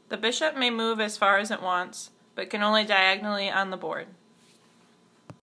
The bishop may move as far as it wants, but can only diagonally on the board.